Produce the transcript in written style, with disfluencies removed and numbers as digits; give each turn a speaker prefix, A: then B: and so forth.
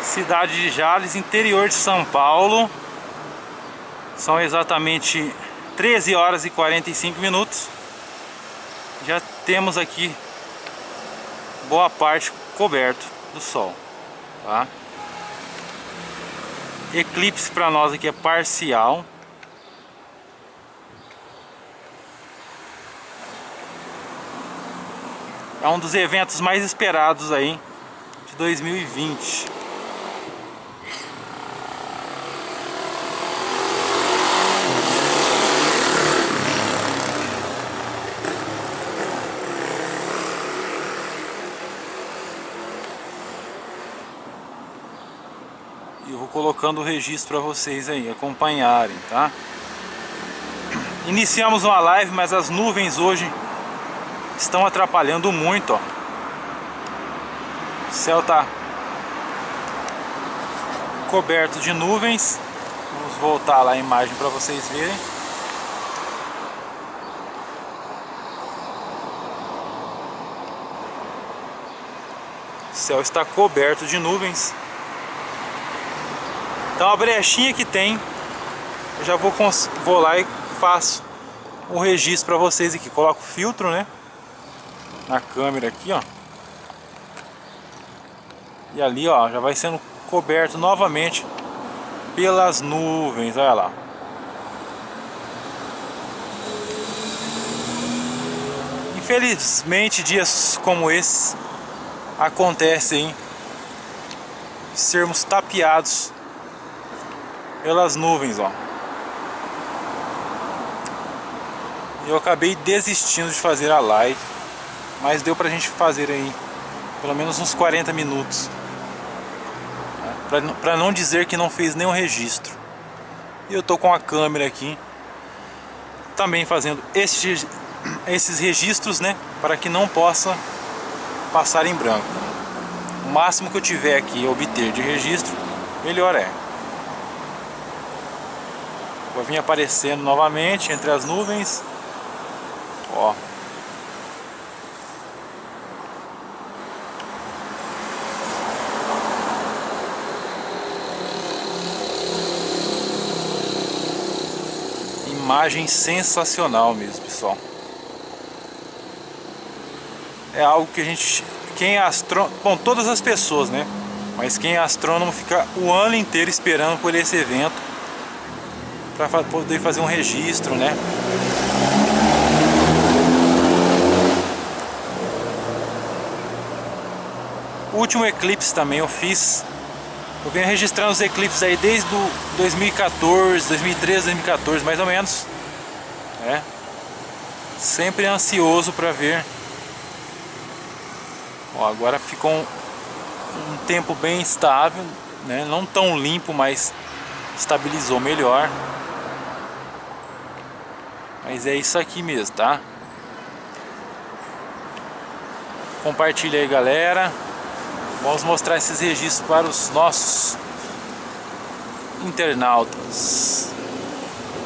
A: Cidade de Jales, interior de São Paulo. São exatamente 13 horas e 45 minutos. Já temos aqui boa parte coberto do sol, tá? Eclipse para nós aqui é parcial. É um dos eventos mais esperados aí de 2020. E eu vou colocando o registro para vocês aí acompanharem, tá? Iniciamos uma live, mas as nuvens hoje estão atrapalhando muito, ó. O céu tá coberto de nuvens. Vamos voltar lá a imagem para vocês verem. O céu está coberto de nuvens. Então a brechinha que tem, eu já vou lá e faço o registro para vocês aqui. Coloco o filtro, né, na câmera aqui, ó. E ali, ó, já vai sendo coberto novamente pelas nuvens, olha lá. Infelizmente, dias como esse acontecem, sermos tapeados pelas nuvens, ó. Eu acabei desistindo de fazer a live, mas deu pra gente fazer aí pelo menos uns 40 minutos, pra não dizer que não fez nenhum registro. E eu tô com a câmera aqui também fazendo esses registros, né, para que não possa passar em branco. O máximo que eu tiver aqui a obter de registro, melhor é. Vou vir aparecendo novamente entre as nuvens, ó. Imagem sensacional mesmo, pessoal. É algo que a gente, quem é astrônomo, bom, todas as pessoas, né, mas quem é astrônomo fica o ano inteiro esperando por esse evento para poder fazer um registro, né? O último eclipse também eu fiz. Eu venho registrando os eclipses aí desde 2014, 2013, 2014 mais ou menos, né? Sempre ansioso para ver. Ó, agora ficou um tempo bem estável, né? Não tão limpo, mas estabilizou melhor. Mas é isso aqui mesmo, tá? Compartilha aí, galera. Vamos mostrar esses registros para os nossos internautas.